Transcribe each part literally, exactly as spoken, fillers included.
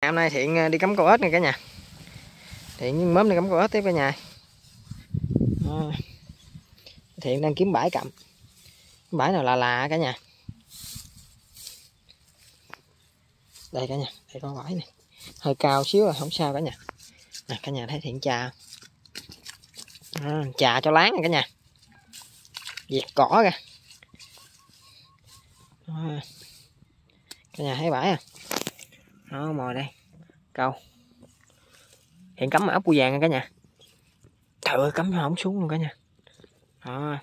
Hôm nay Thiện đi cắm câu ếch nè cả nhà. Thiện mớm đi cắm câu ếch tiếp cả nhà. À, Thiện đang kiếm bãi cặm. Bãi nào là lạ cả nhà. Đây cả nhà, đây có bãi này. Hơi cao xíu rồi, không sao cả nhà. Nè cả nhà thấy Thiện chà. À, chà cho láng nè cả nhà. Diệt cỏ kìa. À, cả nhà thấy bãi à. Đó, mồi đây. Câu. Hiện cắm ở ốc bươu vàng nha cả nhà. Trời ơi, cắm không xuống luôn cả nhà. Đó.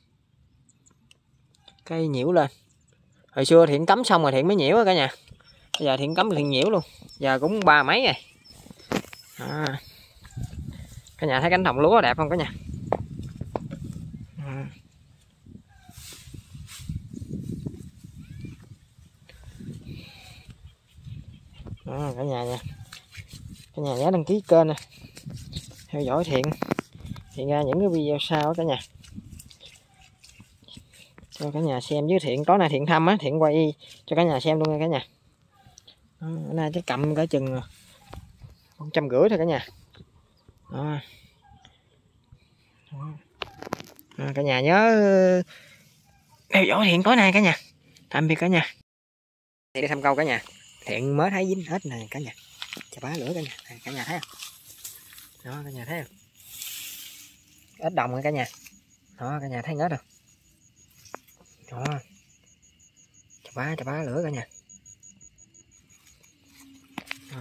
Cây nhiễu lên. Hồi xưa Thiện cắm xong rồi Thiện mới nhiễu cả nhà. Bây giờ Thiện cắm Thiện nhiễu luôn. Giờ cũng ba mấy rồi. Đó. Cả nhà thấy cánh đồng lúa đẹp không cả nhà. Đó, cả nhà nha. Cả nhà nhớ đăng ký kênh nè. Theo dõi Thiện. Thiện ra những cái video sau cả nhà. Cho cả nhà xem với Thiện. Tối nay Thiện thăm á, Thiện quay cho cả nhà xem luôn nha cả nhà. Đó, bữa nay chắc cầm cả chừng một trăm rưỡi thôi cả nhà. Đó. Đó, cả nhà nhớ theo dõi Thiện tối nay cả nhà. Tạm biệt cả nhà. Thiện đi thăm câu cả nhà. Thiện mới thấy dính hết nè cả nhà. Chà bá lửa cả nhà. Này, cả nhà thấy không? Đó cả nhà thấy không? Ếch đồng rồi cả nhà. Đó cả nhà thấy ếch không? Đó. Chà bá chà bá lửa cả nhà. Đó.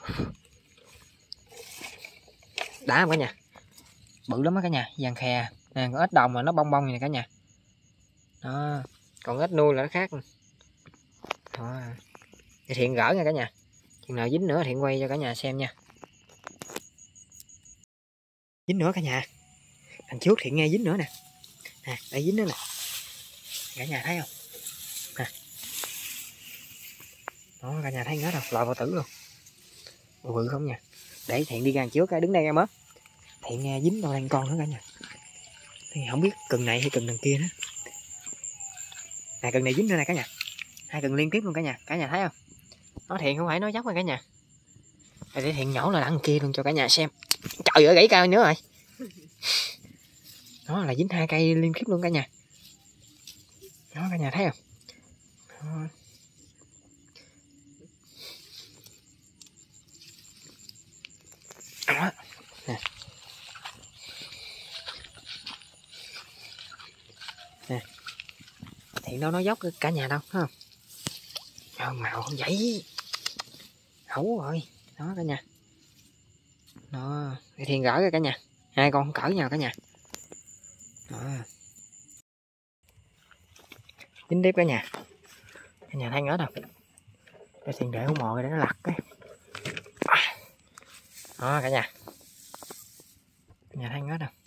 Đá không cả nhà. Bự lắm á cả nhà, vàng khè. Nè có ếch đồng mà nó bong bong này cả nhà. Đó, còn ếch nuôi là nó khác. Đó. Thì Thiện gỡ nha cả nhà. Chừng nào dính nữa Thiện quay cho cả nhà xem nha. Dính nữa cả nhà. Đằng trước Thiện nghe dính nữa nè. Nè, đây dính nữa nè. Cả nhà thấy không? Nè. Đó, cả nhà thấy hết không? Loại bao tử luôn. Bự không nha. Để Thiện đi ngang trước cái đứng đây em ớt. Thiện nghe dính đâu đang con nữa cả nhà. Thì không biết cần này hay cần đằng kia nữa. Nè cần này dính nữa nè cả nhà. Hai cần liên tiếp luôn cả nhà. Cả nhà thấy không? Nó Thiện không phải nói dốc rồi cả nhà. Để Thiện nhổ là đằng kia luôn cho cả nhà xem. Trời ơi gãy cao nữa rồi. Đó là dính hai cây liên tiếp luôn cả nhà. Đó cả nhà thấy không? Đó. Đó. Nè. Nè. Thiện đâu nói dốc cả nhà đâu, thấy không? Màu màu không vậy. Hấu rồi. Đó cả nhà. Đó. Để Thiện gỡ ra cả nhà. Hai con không cỡ nhau cả nhà. Đó. Dính tiếp cả nhà. Cả nhà thấy ếch không? Để Thiện để hũ mồi để nó lặt cái. Đó cả nhà. Cả nhà thấy ếch không?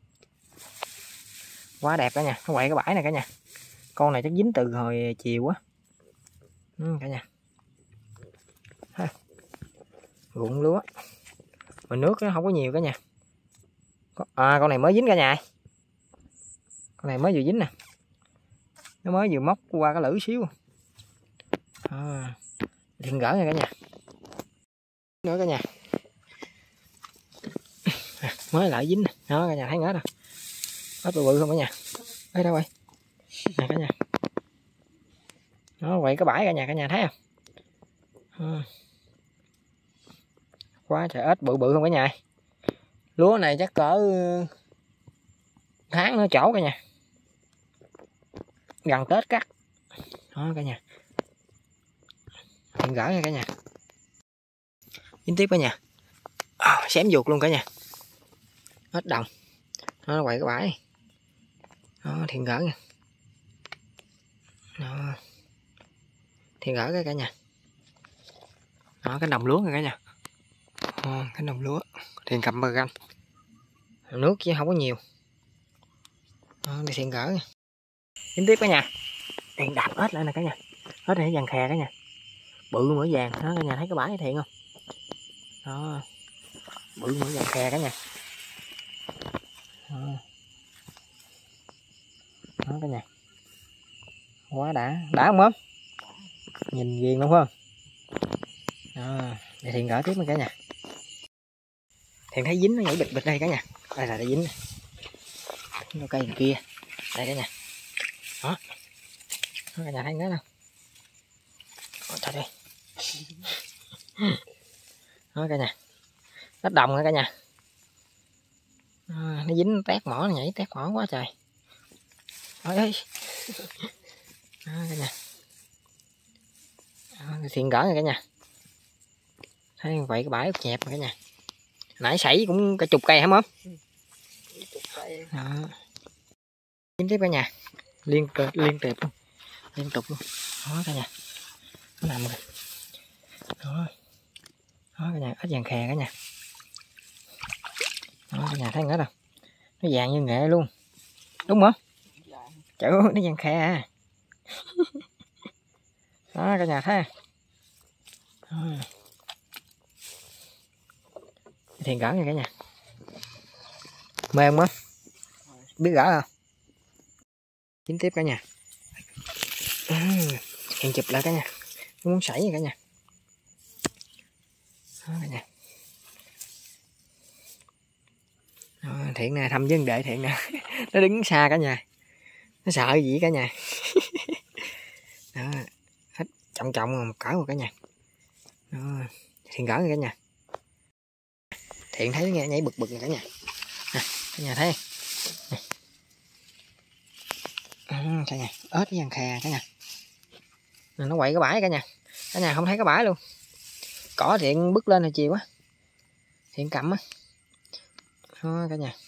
Quá đẹp cả nhà. Nó quậy cái bãi này cả nhà. Con này chắc dính từ hồi chiều á. Ừ, cả nhà. Ha. Ruộng lúa. Mà nước nó không có nhiều cả nhà. À con này mới dính cả nhà. Con này mới vừa dính nè. Nó mới vừa móc qua cái lưỡi xíu. À, Thiện gỡ nha cả nhà. Nữa cả nhà. À, mới lại dính nè. Đó cả nhà thấy ếch rồi. Ếch bự bự không cả nhà. Đây đâu rồi. Nè cả nhà. Nó quậy cái bãi cả nhà, cả nhà thấy không? À. Quá trời ếch bự bự không cả nhà. Lúa này chắc cỡ tháng nữa chỗ cả nhà. Gần Tết cắt. Đó cả nhà. Thiện gỡ nha cả nhà. Dính tiếp cả nhà. À, xém vuột luôn cả nhà. Ếch đồng. Nó quậy cái bãi. Đó Thiện gỡ nha. Đó. Thiện gỡ cái cả nhà. Đó cái đồng lúa nha cả nhà. Đó, cái đồng lúa. Thiện cầm bờ găng. Nước chứ không có nhiều. Đó, để Thiện gỡ nha. Dính tiếp cả nhà. Thiện đạp ếch lại nè cả nhà. Ếch này vàng khè cả nhà. Bự mỡ vàng. Đó cả nhà thấy cái bãi Thiện không? Đó. Bự mỡ vàng khè cả nhà. Đó. Đó cả nhà. Quá đã. Đã không ốm? Nhìn ghiền luôn phải không? Đó, để Thiện gỡ tiếp cả nhà. Thiện thấy dính nó nhảy bịch bịch đây cả nhà. Đây là đã dính nó cây kia đây cả nhà. Đó, đó cả nhà thấy nó đâu. Đó, trời ơi. Đó cả nhà, đất đồng nữa cả nhà. À, nó dính tét mỏ, nó nhảy tét mỏ quá trời. Ôi ơi. Đó cả nhà. Đó, Thiện gỡ rồi cả nhà. Thấy vậy cái bãi nhẹp rồi cả nhà. Nãy sảy cũng cả chục cây hả mớm? Đó. Dính tiếp cả nhà. Liên liên tiếp luôn. Liên tục luôn. Đó cả nhà. Nó nằm rồi. Đó. Đó cả nhà, ếch vàng khè cả nhà. Đó cả nhà thấy nữa đâu. Nó vàng như nghệ luôn. Đúng không? Trời ơi, nó vàng khè à. Đó cả nhà thấy. Đó. Thiện gỡ nha cả nhà. Mê không á? Biết gỡ không? Dính tiếp cả nhà. Thiện chụp lại cả nhà. Nó muốn sảy vậy cả nhà. Đó cả nhà. Đó, Thiện nè, thăm vấn đệ Thiện nè. Nó đứng xa cả nhà. Nó sợ gì cả nhà. Đó, hết trọng trọng một cỡ rồi cả nhà. Đó, Thiện gỡ rồi cả nhà. Thiện thấy nghe nhảy bực bực rồi cả nhà. Nè, cả nhà thấy không? À, cả nhà, ếch vàng khè cả nhà. Nó quậy cái bãi cả nhà. Cả nhà không thấy cái bãi luôn. Cỏ Thiện bứt lên là chiều quá. Thiện cầm á. Đó cả nhà.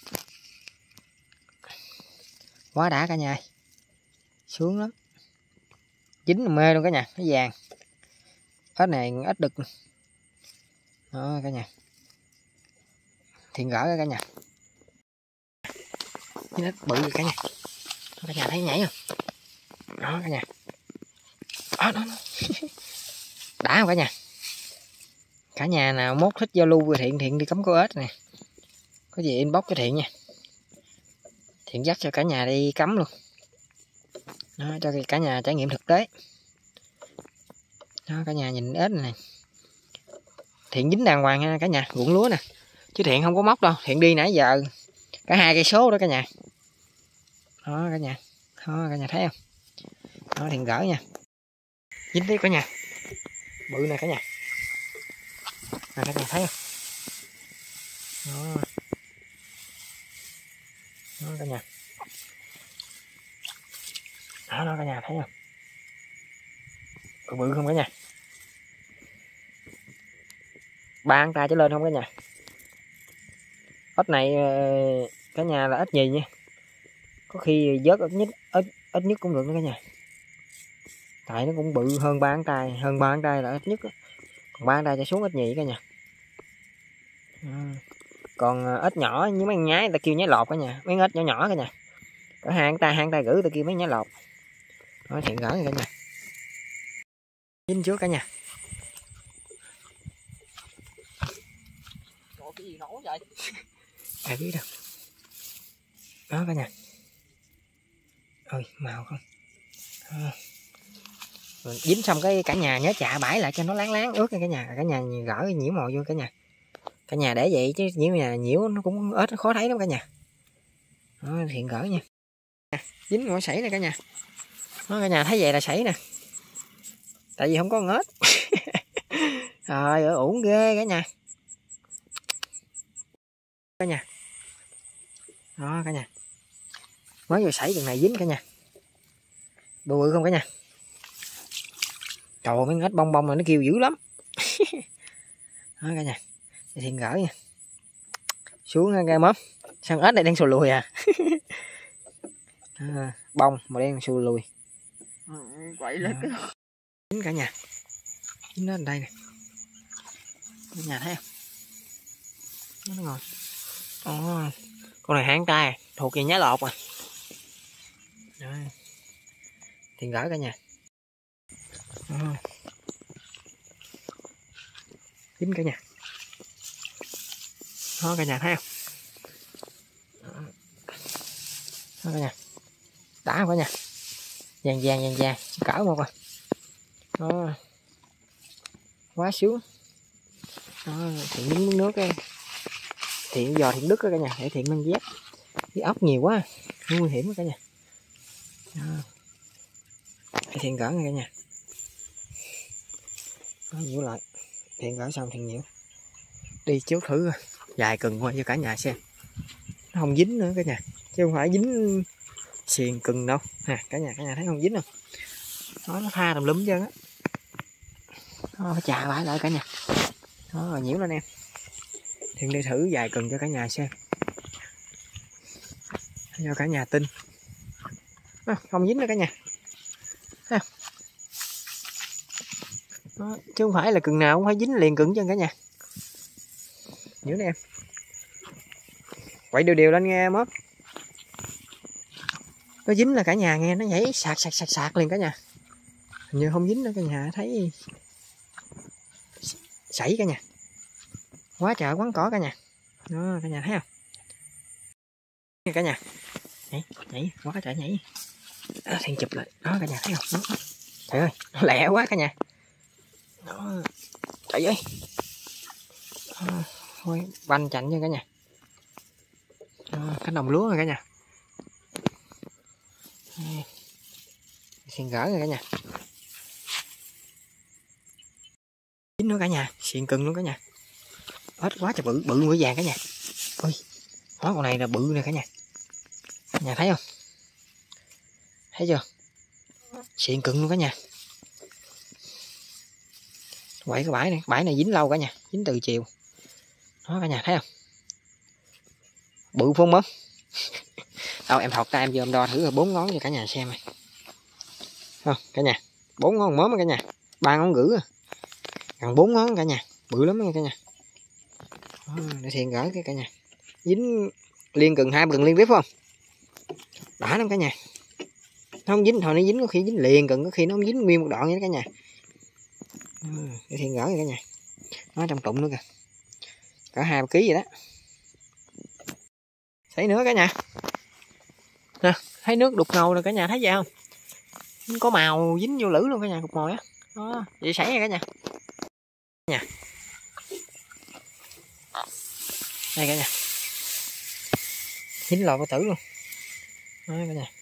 Quá đã cả nhà. Sướng lắm. Dính là mê luôn cả nhà, nó vàng. Ếch này ếch đực. Đó cả nhà. Thiện gỡ cả nhà. Cái ếch bự cả nhà. Cả nhà thấy nhảy không? Đó cả nhà. Đó, đó, đó. Đã không cả nhà? Cả nhà nào mốt thích giao lưu với Thiện, Thiện đi cắm câu ếch nè. Có gì inbox cho Thiện nha. Thiện dắt cho cả nhà đi cắm luôn. Đó, cho cả nhà trải nghiệm thực tế. Đó, cả nhà nhìn ếch này. Thiện dính đàng hoàng nha cả nhà, ruộng lúa nè. Chứ Thiện không có móc đâu, Thiện đi nãy giờ cả hai cây số đó cả nhà. Đó cả nhà. Đó cả nhà thấy không? Đó Thiện gỡ nha. Dính tiếp cả nhà. Bự nè cả nhà. Nè cả nhà thấy không? Đó. Đó cả nhà. Đó, đó cả nhà thấy không? Bự bự không cả nhà? Ba ngón tay trở lên không cả nhà? Ếch này cả nhà là ếch nhì nha. Có khi vớt ếch nhất, ếch, ếch nhất cũng được nữa cả nhà. Tại nó cũng bự hơn ba ngón tay, hơn ba ngón tay là ếch nhất á. Còn ba ngón tay cho xuống ếch nhì cả nhà. À. Còn ếch nhỏ như mấy con nhái người ta kêu nhái lột cả nhà, mấy ếch nhỏ nhỏ cả nhà. Có hai ngón tay, hai ngón tay gửi ta kêu mấy nhái lột. Đó Thiện gỡ cả nhà. Dính trước cả nhà. Cái gì nổ vậy? Ai biết đâu. Đó cả nhà. Ôi màu không. À. Rồi dính xong cái cả nhà nhớ chạ bãi lại cho nó láng láng ướt nha cả nhà. Cả nhà gỡ nhiễu mồi vô cả nhà. Cả nhà để vậy chứ nhiễu nhà nhiễu nó cũng ếch nó khó thấy lắm cả nhà. Đó Thiện gỡ nha. Dính ngồi sảy nè cả nhà. Đó cả nhà thấy vậy là sảy nè. Tại vì không có ếch. Trời ơi uổng ghê cả nhà. Cả nhà. Đó cả nhà. Mới vừa sảy đường này dính cả nhà. Bự bự không cả nhà? Trời ơi, mấy ếch bông bông này nó kêu dữ lắm. Đó cả nhà. Để Thiện gỡ nha. Xuống ra mớm. Sao ếch này đang sù lùi à? À bông mà đang sù lùi. Quậy lết cái. Dính cả nhà. Dính nó ở đây nè. Cả nhà thấy không? Nó ngồi. Ồ, con này hang tay thuộc về nhái lột à. Rồi. Thiện gỡ cả nhà. Ồ. Dính cả nhà. Đó cả nhà thấy không? Đó cả nhà. Đã không cả nhà? Vàng vàng vàng vàng. Cỡ một rồi. Đó. Quá sướng. Đó, Thiện dính miếng nước cái Thiện dò Thiện đứt đó cả nhà, để Thiện mang dép. Cái ốc nhiều quá, nguy hiểm đó cả nhà. Đó. Để Thiện gỡ nha cả nhà. Đó, nhiễu lại. Thiện gỡ xong Thiện nhiễu. Đi trước thử dài cần qua cho cả nhà xem. Nó không dính nữa cả nhà, chứ không phải dính xiền cừng đâu. Nè cả nhà, cả nhà thấy không dính không? Đó, nó tha tùm lum chứ á. Nó phải chà bãi lại cả nhà. Đó, rồi nhiễu lên em. Thiện đi thử dài cần cho cả nhà xem, cho cả nhà tin. À, không dính nữa cả nhà. À. Đó, chứ không phải là cần nào cũng phải dính liền cứng chân cả nhà. Nhiễu đi em. Quậy đều đều lên nghe mớp. Nó dính là cả nhà nghe nó nhảy sạc sạc sạc sạc liền cả nhà. Hình như không dính nữa cả nhà, thấy sảy cả nhà. Quá trời quán cỏ cả nhà. Đó cả nhà thấy không? Cả nhà. Nhảy, nhảy, quá trời nhảy. Đó, Thiện chụp lại. Đó cả nhà thấy không? Đó. Trời ơi, nó lẹ quá cả nhà. Đó. Trời ơi. Đó. Thôi, banh chạnh nha cả nhà. Đó, cánh đồng lúa rồi cả nhà. Xiên gỡ rồi cả nhà. Dính nữa cả nhà, xiên cưng luôn cả nhà. Ếch quá trời bự, bự mũi vàng cả nhà. Ôi, hóa con này là bự nè cả nhà. Cả nhà thấy không? Thấy chưa? Xiên cưng luôn cả nhà. Quậy cái bãi này, bãi này dính lâu cả nhà, dính từ chiều. Đó cả nhà thấy không? Bự phong mớm. Đâu em thọt tay em vô em đo thử bốn ngón cho cả nhà xem này. Không, cả nhà, bốn ngón mớm cả nhà, ba ngón rưỡi à. Gần bốn ngón cả nhà, bự lắm cả nhà. Đó, để Thiện gỡ cái cả nhà. Dính liên cần hai cần liên tiếp không? Đã lắm cả nhà. Nó không dính thôi, nó dính có khi dính liền, cần có khi nó không dính nguyên một đoạn vậy đó cả nhà. Ừ, để Thiện gỡ cả nhà. Nó trong trụng nữa kìa. Cả hai ký vậy đó. Sấy nữa cả nhà. Nè, thấy nước đục ngầu rồi cả nhà thấy vậy không? Có màu dính vô lưỡi luôn cả nhà, cục mồi á. Đó, vậy sấy nha cả nhà. Nha. Đây cả nhà. Dính lò có tử luôn. Đó cả nhà.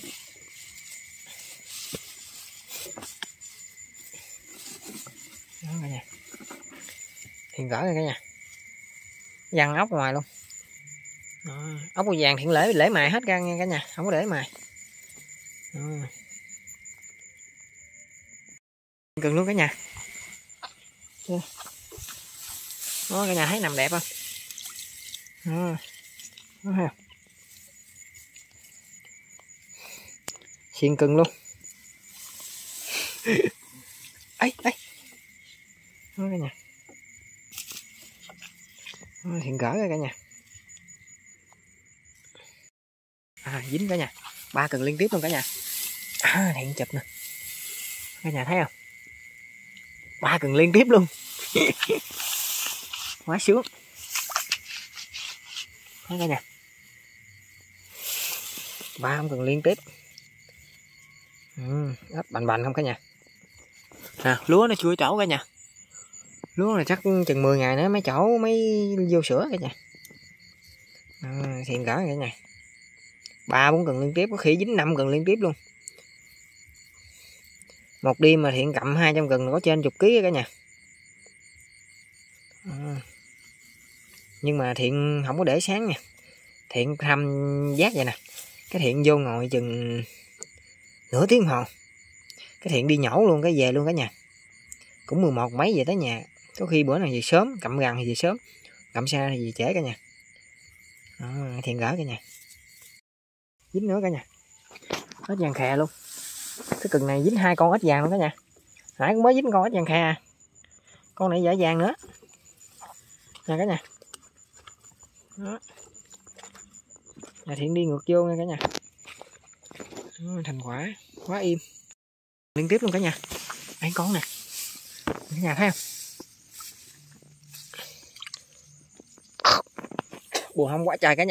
Đó cả nhà. Thiện gỡ rồi cả nhà. Văng ốc ngoài luôn. Đó. Ốc màu vàng Thiện lễ lễ mài hết ra nha cả nhà, không có để mài. Đó. Cần luôn cả nhà. Đó cả nhà thấy nằm đẹp không? Đó. Đó ha. Xiên cưng luôn. Ấy ấy. Đó cả nhà. Đó, Thiện gỡ rồi cả nhà. À, dính cả nhà. Ba cần liên tiếp luôn cả nhà. À, Thiện chụp nè. Cả nhà thấy không? Ba cần liên tiếp luôn. Quá sướng. Thấy cả nhà. Ba không cần liên tiếp. Ừ, bành bành không cả nhà. À, lúa nó chưa trổ cả nhà. Lúa là chắc chừng mười ngày nữa mới trổ mới vô sữa cả nhà. À, Thiện gỡ cả nhà. Ba bốn cần liên tiếp, có khi dính năm cần liên tiếp luôn. Một đêm mà Thiện cầm hai trăm cần có trên chục ký cả nhà. À, nhưng mà Thiện không có để sáng nha. Thiện thăm giác vậy nè. Cái Thiện vô ngồi chừng nửa tiếng hồ. Cái Thiện đi nhổ luôn cái về luôn cả nhà. Cũng mười một mấy về tới nhà. Có khi bữa nào về sớm, cầm gần thì về sớm, cầm xa thì về trễ cả nhà. Đó, Thiện gỡ cả nhà. Dính nữa cả nhà. Ếch vàng khè luôn. Cái cần này dính hai con ếch vàng luôn cả nhà. Nãy cũng mới dính con ếch vàng khè. Con này dở vàng nữa. Nè cả nhà. Đó. Nhà Thiện đi ngược vô nha cả nhà. Đó, thành quả quá im. Liên tiếp luôn cả nhà. Đây con nè. Cả nhà thấy không? Buồn không quá trời cả nhà.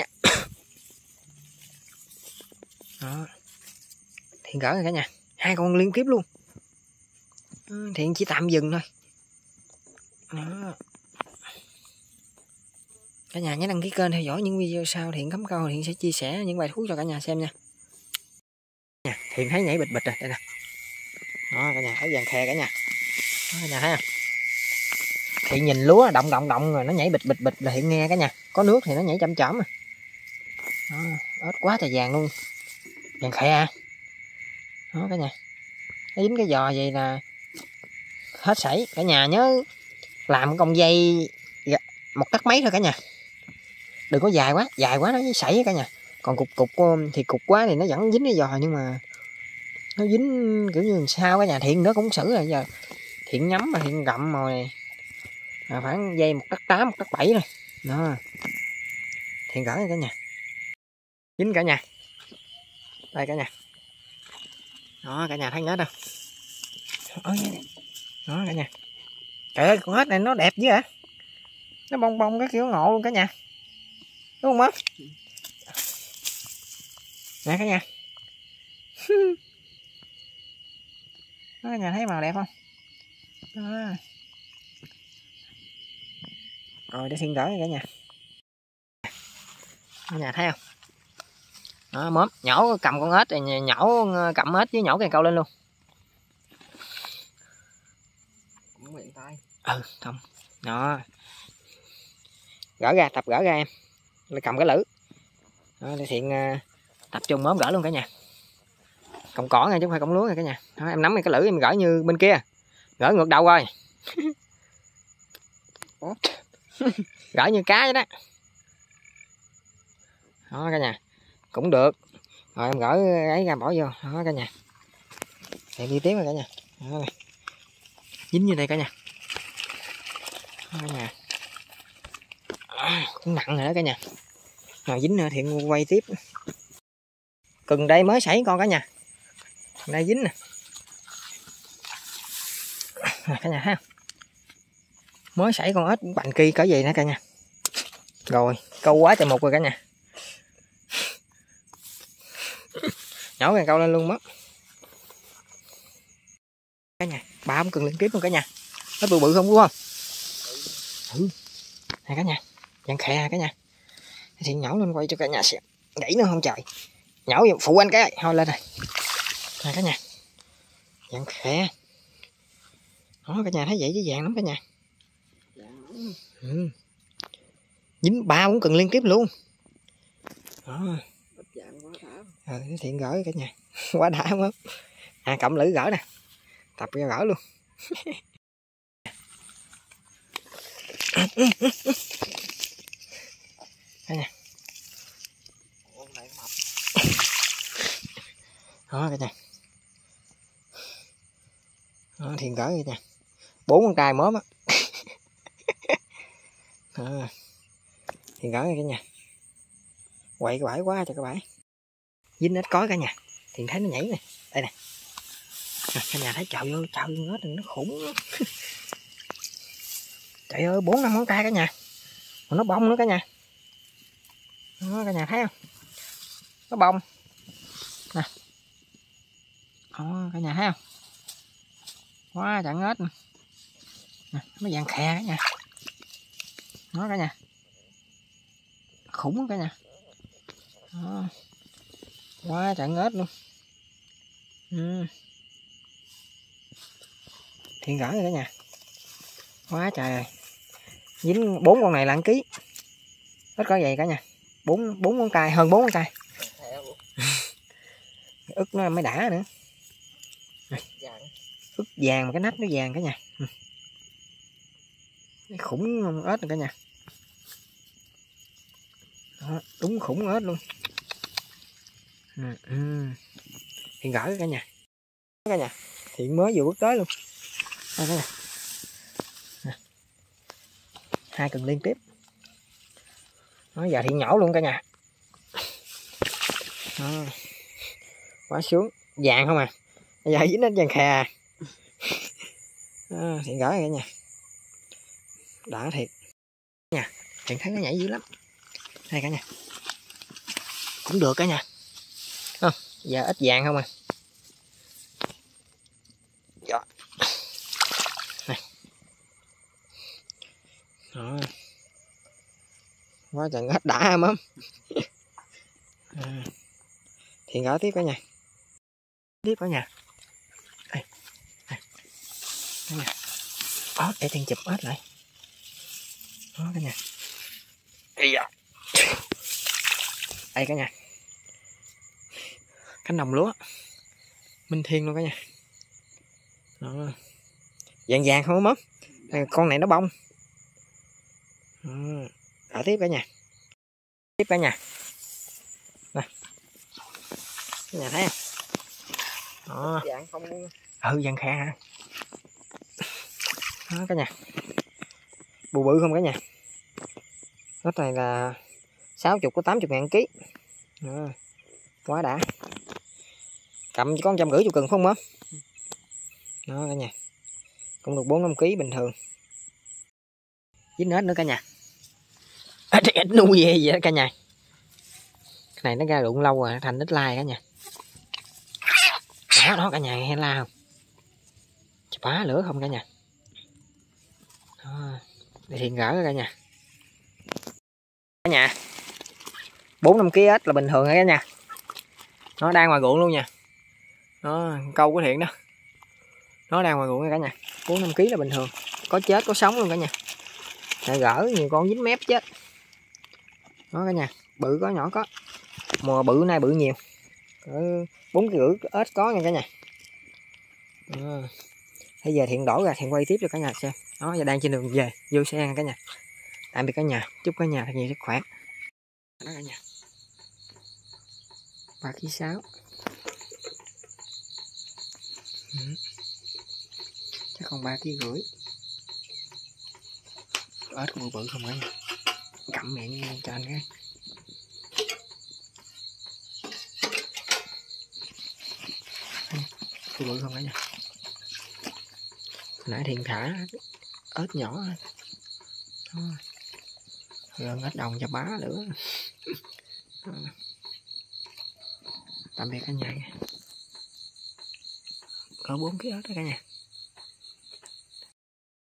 Đó. Thiện gỡ rồi cả nhà. Hai con liên tiếp luôn. Thiện chỉ tạm dừng thôi. Đó. Cả nhà nhớ đăng ký kênh theo dõi những video sau. Thiện cắm câu Thiện sẽ chia sẻ những bài thuốc cho cả nhà xem nha. Thiện thấy nhảy bịch bịch rồi đây nè. Đó cả nhà thấy vàng khè cả nhà. Đó, cả nhà thấy không? Thiện nhìn lúa động động động rồi nó nhảy bịch bịch bịch là Thiện nghe cả nhà. Có nước thì nó nhảy chậm chậm. Đó, ớt quá trời vàng luôn. Vàng khè à. Đó cả nhà. Nó dính cái giò vậy là hết sảy. Cả nhà nhớ làm con dây một tấc mấy thôi cả nhà. Đừng có dài quá, dài quá nó với sảy cả nhà. Còn cục cục thì cục quá thì nó vẫn dính cái giò, nhưng mà nó dính kiểu như sao cả nhà. Thiện nó cũng xử rồi giờ. Thiện nhắm mà Thiện gặm rồi à, khoảng dây một tấc tám, một tấc bảy rồi. Đó. Thiện gỡ rồi cả nhà. Dính cả nhà. Đây cả nhà. Đó cả nhà thấy nhớ đâu. Đó cả nhà. Trời ơi con ếch này nó đẹp dữ hả? Nó bông bông cái kiểu ngộ luôn cả nhà. Đúng không á? Nè cả nhà. Đó, cả nhà thấy màu đẹp không? Đó. Rồi để Thiên gỡ cả nhà. Cả nhà thấy không? Đó, mớm nhổ cầm con ếch rồi nhổ cầm ếch với nhổ cây câu lên luôn. Cũng miệng tay. Ừ không. Đó. Gỡ ra, tập gỡ ra em. Lại cầm cái lưỡi. Đó, để Thiện uh, tập trung mớm gỡ luôn cả nhà. Cọng cỏ nha chứ không phải cọng lúa nha cả nhà. Đó, em nắm cái lưỡi em gỡ như bên kia. Gỡ ngược đầu rồi. Gỡ như cá vậy đó. Đó cả nhà. Cũng được. Rồi em gỡ ấy ra bỏ vô. Đó cả nhà. Thiện đi tiếp rồi cả nhà. Đó này. Dính như đây cả nhà. Đó cả nhà. À, cũng nặng rồi đó cả nhà. Rồi dính nữa Thiện quay tiếp. Cần đây mới sảy con cả nhà. Đây dính nè. À, cả nhà ha. Mới sảy con ếch bành kỳ cỡ gì nè cả nhà. Rồi câu quá trời một rồi cả nhà. Nhổ cái câu lên luôn mất. Cả nhà, ba không cần liên tiếp luôn cả nhà. Nó bự bự không đúng không? Ừ. Này cả nhà, vàng khè cả nhà. Thì nhổ lên quay cho cả nhà xem. Gãy nữa không trời. Nhổ vô phụ anh cái thôi lên này. Này cả nhà. Vàng khè. Đó cả nhà thấy vậy chứ vàng lắm cả nhà. Ừ. Dính ba cũng cần liên tiếp luôn. Đó. Ờ, Thiện gỡ cả nhà. Quá đã không? À cộng lưỡi gỡ nè. Tập ra gỡ luôn. Cả nhà. Đó cả nhà. Đó, Thiện gỡ cả nhà. Bốn con trai mớm á. Đó. Thiện gỡ cả nhà. Quậy cái bãi quá cho cái bãi. Dính ếch cối cả nhà. Thiện thấy nó nhảy nè. Đây nè. Cả nhà thấy chào vô, chào vô ếch nó khủng. Trời ơi, bốn năm ngón tay cả nhà. Mà nó bông nữa cả nhà. Đó, cả nhà thấy không? Nó bông. Nè. Đó, cả nhà thấy không? Quá trời ếch nè. Nè, nó vàng khè cả nhà. Đó cả nhà. Khủng cả nhà. Đó. Quá trời ếch luôn. Ừ. Thiện gỡ rồi cả nhà. Quá trời rồi. Dính bốn con này là một ký. Ít có vậy cả nhà. Bốn bốn con tay, hơn bốn con tay. Ức nó mới đã nữa. Ức vàng mà cái nách nó vàng cả nhà. Cái khủng ếch rồi cả nhà. Đó, đúng khủng ếch luôn. Ừ, ừ. Thiện gỡ cả nhà. Cả nhà. Thiện mới vừa bước tới luôn. Đây cả nhà. Hai cần liên tiếp. Đó, giờ Thiện nhổ luôn cả nhà. Đó. Quá xuống vàng không à. Bây giờ dính đến vàng khè à. Đó, Thiện gỡ cả nhà. Đã thiệt nha. Thiện thấy nó nhảy dữ lắm. Đây cả nhà. Cũng được cả nhà. Không, giờ ít vàng không à. Đó. Này. Đó. quá trời hết đã em ấm. À, thì gỡ tiếp cả nhà, tiếp cả nhà. Đây, đây, cả nhà. Đó, để Thiên chụp hết lại. Đó cả nhà. Ây da. Đây cả nhà. Cánh đồng lúa Minh Thiên luôn cả nhà. Đó. Vàng vàng không mất. Con này nó bông. Ở tiếp cả nhà. Tiếp cả nhà. Này. Cả nhà thấy không? Đó. Vàng không luôn. Ừ, vàng khè hả? Đó cả nhà. Bự bự không cả nhà. Cái này là sáu mươi có tám mươi ngàn ký. Đó. Quá đã. Cầm chỉ có một trăm rưỡi chục cần không á. Đó cả nhà. Cũng được bốn năm ký bình thường. Dính hết nữa cả nhà. Ít, ít nuôi về vậy đó cả nhà. Cái này nó ra rụng lâu rồi thành ít lai cả nhà. Đó, đó cả nhà nghe la không? Phá lửa không cả nhà. Đó. Để Thiện gỡ cả nhà. Cả nhà. bốn năm ký ếch là bình thường cả nhà. Nó đang ngoài ruộng luôn nha. Đó, câu của Thiện đó. Nó đang ngoài ruộng cả nhà. bốn năm ký là bình thường. Có chết có sống luôn cả nhà. Để gỡ nhiều con dính mép chết. Đó cả nhà, bự có nhỏ có. Mùa bự nay bự nhiều. bốn cái rưỡi ếch có nha cả nhà. Đó. Bây giờ Thiện đổ ra Thiện quay tiếp cho cả nhà xem. Đó, giờ đang trên đường về vô xe nha cả nhà. Tạm biệt cả nhà, chúc cả nhà thật nhiều sức khỏe. Đó cả nhà. ba ký sáu. Ừ. Chắc còn ba ký rưỡi. Ếch bự bự không cả nhà. Cầm miệng cho anh cái. Bự bự không cả nhà. Nãy Thiện thả ếch nhỏ thôi. Gần ếch đồng cho bá nữa. Tạm biệt cả nhà. Có bốn ký ếch đó cả nhà.